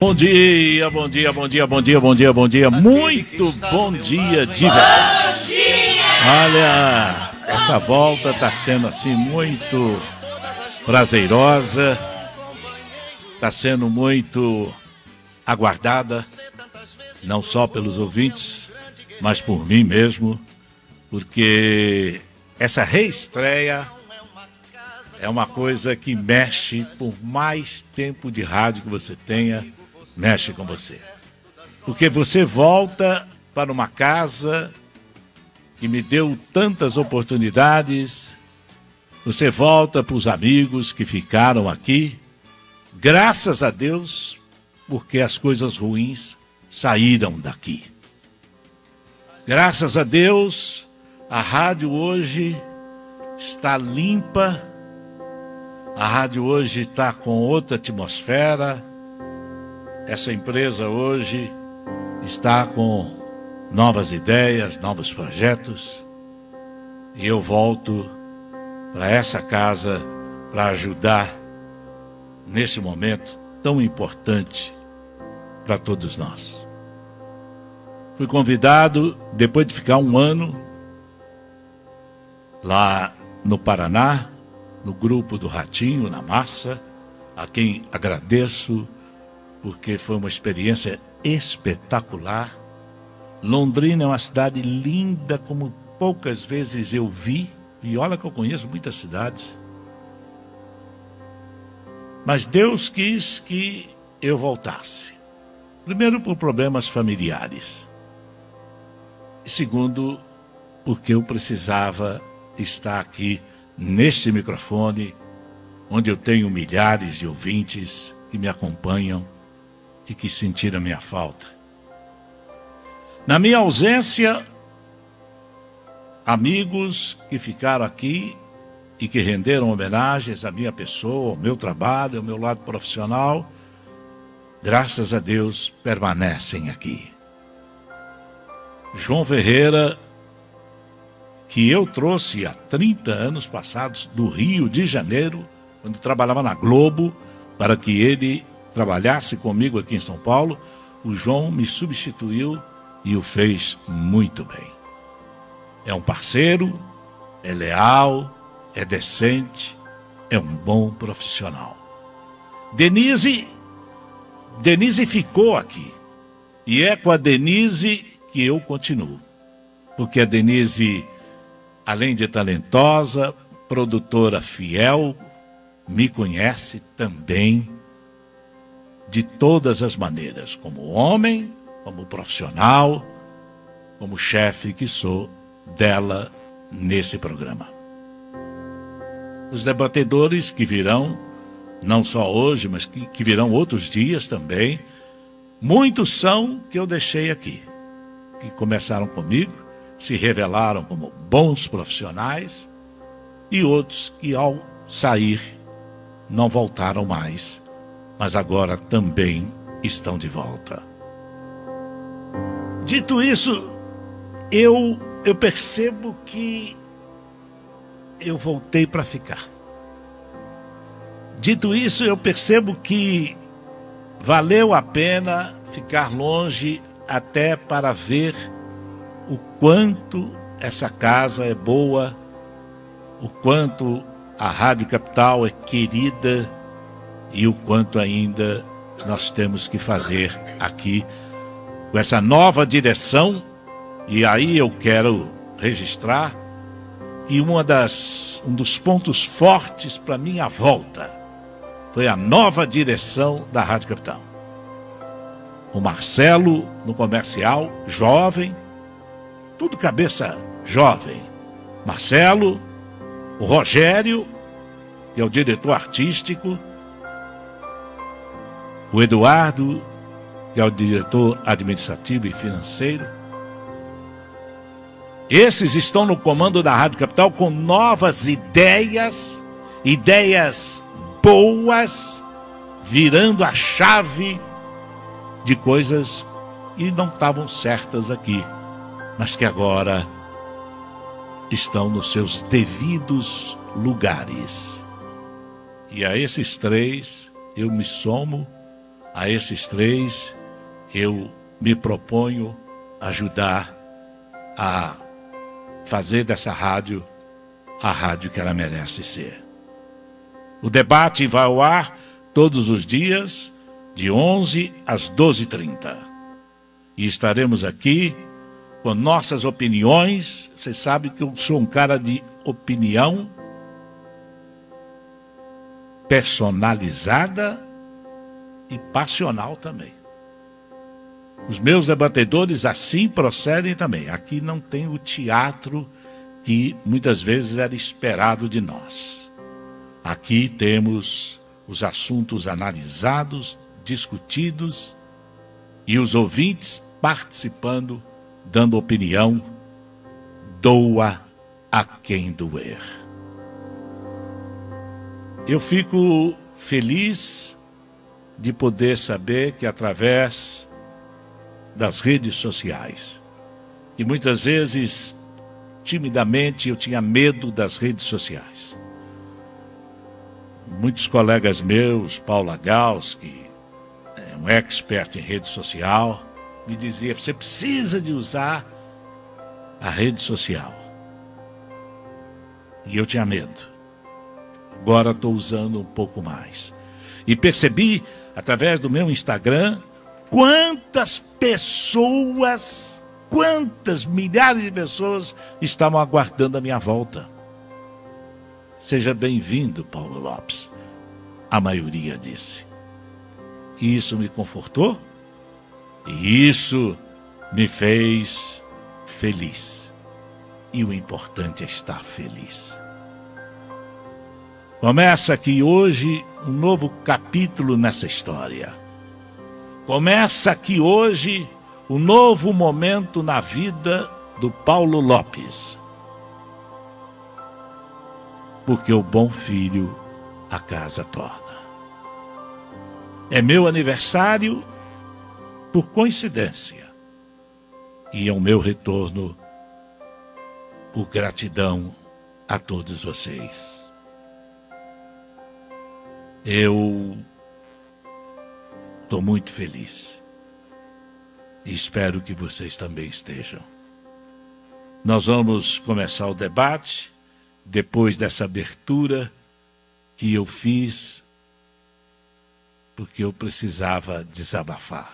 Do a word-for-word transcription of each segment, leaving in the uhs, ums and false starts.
Bom dia, bom dia, bom dia, bom dia, bom dia, bom dia, muito bom dia de verdade. Olha, essa volta está sendo assim muito prazerosa, está sendo muito aguardada, não só pelos ouvintes, mas por mim mesmo, porque essa reestreia é uma coisa que mexe, por mais tempo de rádio que você tenha, mexe com você. Porque você volta para uma casa que me deu tantas oportunidades, você volta para os amigos que ficaram aqui, graças a Deus, porque as coisas ruins saíram daqui. Graças a Deus, a rádio hoje está limpa, a rádio hoje está com outra atmosfera. Essa empresa hoje está com novas ideias, novos projetos. E eu volto para essa casa para ajudar nesse momento tão importante para todos nós. Fui convidado, depois de ficar um ano lá no Paraná, no grupo do Ratinho, na Massa, a quem agradeço, porque foi uma experiência espetacular. Londrina é uma cidade linda, como poucas vezes eu vi, e olha que eu conheço muitas cidades. Mas Deus quis que eu voltasse. Primeiro, por problemas familiares. E segundo, porque eu precisava estar aqui neste microfone, onde eu tenho milhares de ouvintes que me acompanham e que sentiram a minha falta. Na minha ausência, amigos que ficaram aqui e que renderam homenagens à minha pessoa, ao meu trabalho, ao meu lado profissional, graças a Deus, permanecem aqui. João Ferreira, que eu trouxe há trinta anos passados do Rio de Janeiro, quando trabalhava na Globo, para que ele trabalhasse comigo aqui em São Paulo, o João me substituiu e o fez muito bem. É um parceiro, é leal, é decente, é um bom profissional. Denise, Denise ficou aqui. E é com a Denise que eu continuo. Porque a Denise, além de talentosa, produtora fiel, me conhece também de todas as maneiras, como homem, como profissional, como chefe que sou dela nesse programa. Os debatedores que virão, não só hoje, mas que, que virão outros dias também, muitos são que eu deixei aqui, que começaram comigo, se revelaram como bons profissionais, e outros que ao sair não voltaram mais, mas agora também estão de volta. Dito isso, eu, eu percebo que eu voltei para ficar. Dito isso, eu percebo que valeu a pena ficar longe até para ver o quanto essa casa é boa, o quanto a Rádio Capital é querida e o quanto ainda nós temos que fazer aqui com essa nova direção. E aí eu quero registrar que uma das, um dos pontos fortes para minha volta foi a nova direção da Rádio Capital. O Marcelo no comercial, jovem, tudo cabeça jovem. Marcelo, o Rogério, que é o diretor artístico, o Eduardo, que é o diretor administrativo e financeiro. Esses estão no comando da Rádio Capital com novas ideias, ideias boas, virando a chave de coisas que não estavam certas aqui, mas que agora estão nos seus devidos lugares. E a esses três eu me somo a esses três, eu me proponho ajudar a fazer dessa rádio a rádio que ela merece ser. O debate vai ao ar todos os dias, de onze às doze e trinta. E estaremos aqui com nossas opiniões. Você sabe que eu sou um cara de opinião personalizada e passional também. Os meus debatedores assim procedem também. Aqui não tem o teatro que muitas vezes era esperado de nós. Aqui temos os assuntos analisados, discutidos e os ouvintes participando, dando opinião, doa a quem doer. Eu fico feliz de poder saber que através das redes sociais, e muitas vezes, timidamente, eu tinha medo das redes sociais. Muitos colegas meus, Paula Gauss, que é um expert em rede social, me dizia: você precisa de usar a rede social. E eu tinha medo. Agora estou usando um pouco mais. E percebi, através do meu Instagram, quantas pessoas, quantas milhares de pessoas estavam aguardando a minha volta. Seja bem-vindo, Paulo Lopes, a maioria disse. E isso me confortou, e isso me fez feliz. E o importante é estar feliz. Começa aqui hoje um novo capítulo nessa história. Começa aqui hoje um novo momento na vida do Paulo Lopes. Porque o bom filho a casa torna. É meu aniversário por coincidência. E é o meu retorno por gratidão a todos vocês. Eu estou muito feliz. E espero que vocês também estejam. Nós vamos começar o debate depois dessa abertura que eu fiz, porque eu precisava desabafar.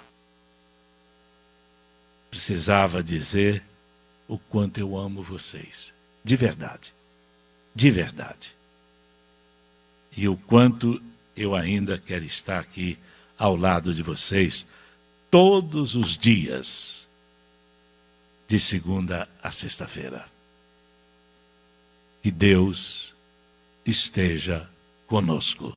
Precisava dizer o quanto eu amo vocês. De verdade. De verdade. E o quanto eu ainda quero estar aqui ao lado de vocês todos os dias, de segunda a sexta-feira. Que Deus esteja conosco.